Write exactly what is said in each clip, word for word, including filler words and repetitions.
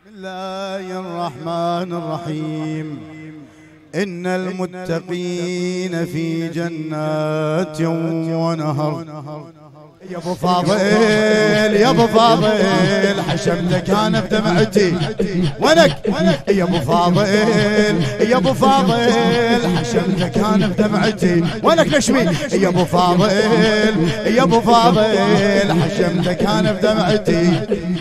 الله الرحمن الرحيم. إن المتقين في جنات ونهر. يا ابو فاضل يا ابو فاضل حشمتك انا بدمعتي ونك يا ابو فاضل يا ابو فاضل حشمتك انا بدمعتي ونك نشمي يا ابو فاضل يا ابو فاضل حشمتك انا بدمعتي.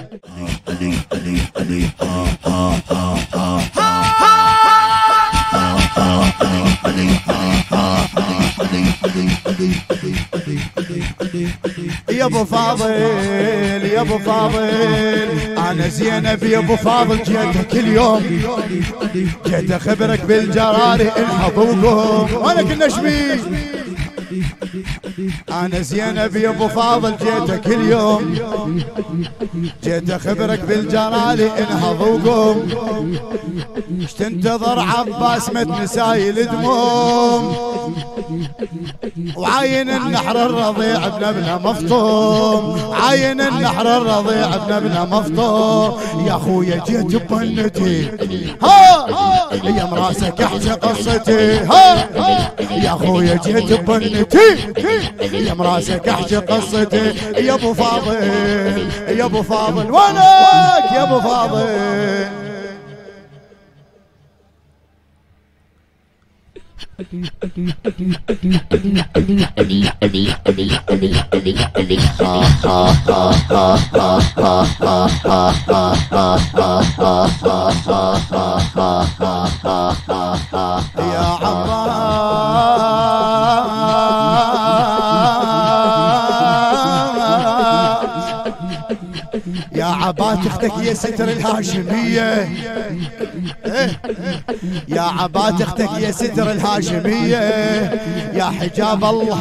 يا ابو فاضل يا ابو فاضل انا زينب يا ابو فاضل جيتك اليوم جيت اخبرك بالجراري انحض وقوم وانا كنا شبيه. انا زينب يا ابو فاضل جيتك اليوم جيت اخبرك بالجراري انهض وقوم. اش تنتظر عباس مت نسايل دموم وعاين النحر الرضيع ابن ابنه مفطوم عاين النحر الرضيع ابن ابنه مفطوم. يا اخويا جيت ببنتي ها يا مراسك احكي قصتي ها يا اخويا جيت ببنتي يا مراسك احكي قصتي. يا ابو فاضل يا ابو فاضل وينك يا ابو فاضل. يا يا عبات اختك يا ستر الهاشمية يا عبات اختك يا ستر الهاشمية يا حجاب الله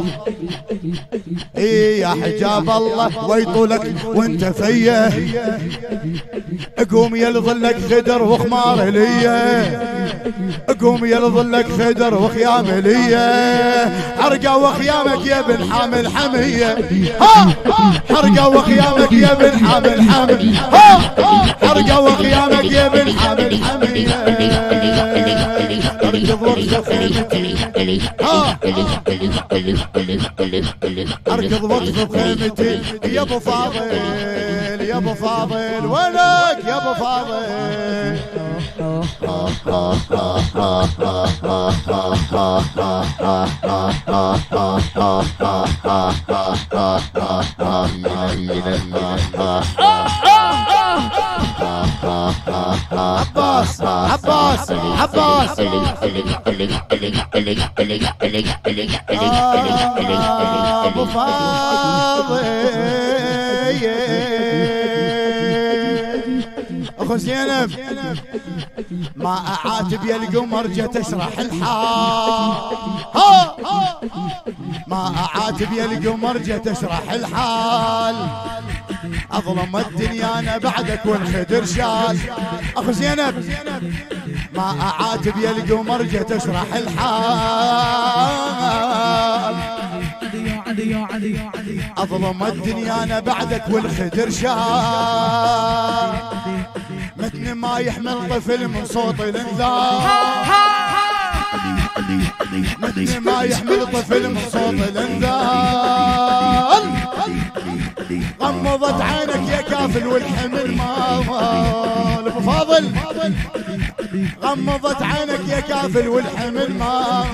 ايه يا حجاب الله ويطولك وانت فيه. قوم يلظلك خدر وخمار ليه قوم يلظلك خدر وخيام ليه. حرقة وخيامك يا بن حامل حمية ها حرقة وخيامك يا بن حامل حمية ها حرقة وخيامك يا بن حامل حمية. اركض وقف خيمتي ها اركض وقف بخيمتي يا ابو فاضل يا ابو فاضل وينك يا ابو فاضل. عباس عباس عباس ابو فاضل اخو زينب ما اعاتب يا القمر جيت اشرح الحال ها ما اعاتب يا القمر جيت اشرح الحال. اظلم الدنيا انا بعدك والخدر شال. اخو زينب ما اعاتب يا القمر جيت اشرح الحال. اظلم الدنيا انا بعدك والخدر شال. متن ما يحمل طفل من صوت الانذار متن ما يحمل طفل من صوت الانذار. غمضت عينك يا كافل والحمل مال. ابو فاضل غمضت عينك يا كافل والحمل مال.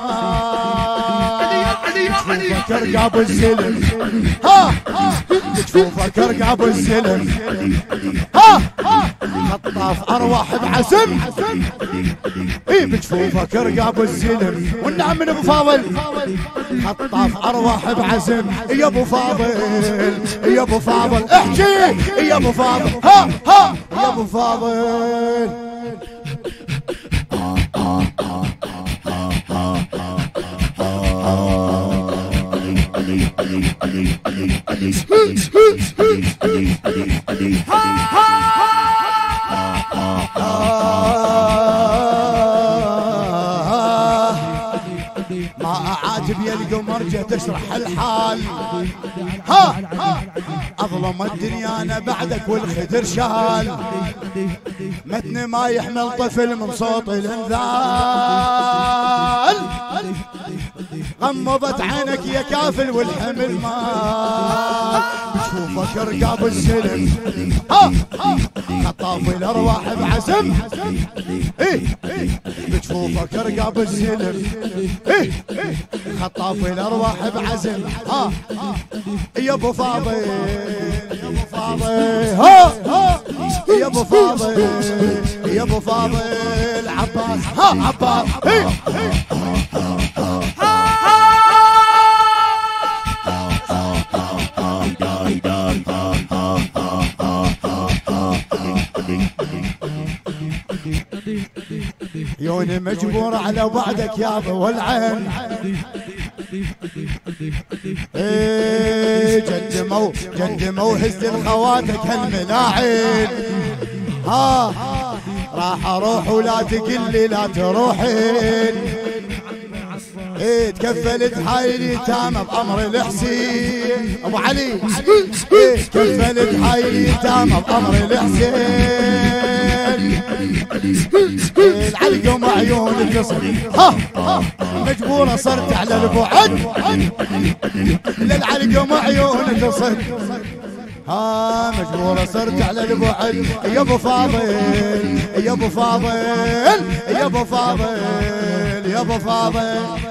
تشوفك ارقاب الزلم ها تشوفك ارقاب الزلم ها خطاف ارواح بعزم اي بتشوفك ارقاب الزلم. والنعم من ابو فاضل خطاف ارواح بعزم. يا ابو فاضل يا ابو فاضل احكي يا ابو فاضل ها ها يا ابو فاضل. ما اعاتب يا القمر جيت اشرح الحال. ها اظلم الدنيا انا بعدك والخدر شال، متن ما يحمل طفل من صوت الانذال، غمضت عينك يا كافل والحمل مال، بتشوفك رقاب السلم ها خطاف الارواح بعزم، ايه بتشوفك رقاب السلم، ايه خطاف الارواح بعزم، ها يا ابو فاضل يا ابو فاضل ها يا ابو فاضل يا ابو فاضل عباس ها عباس ايه عيوني مجبور على بعدك يا ضو العين، ايه جندموا جندموا هز الخواتك هالملاعين، ها راح اروح ولا تقل لي لا تروحين، ايه تكفلت هاي اليتامى بامر الحسين ابو علي، ايه تكفلت هاي اليتامى بامر الحسين، العلقم عيون القصر ها مجبورة صرت على البعد، للعلقم عيون القصر ها مجبورة صرت على البعد، يا ابو فاضل يا ابو فاضل يا ابو فاضل يا ابو فاضل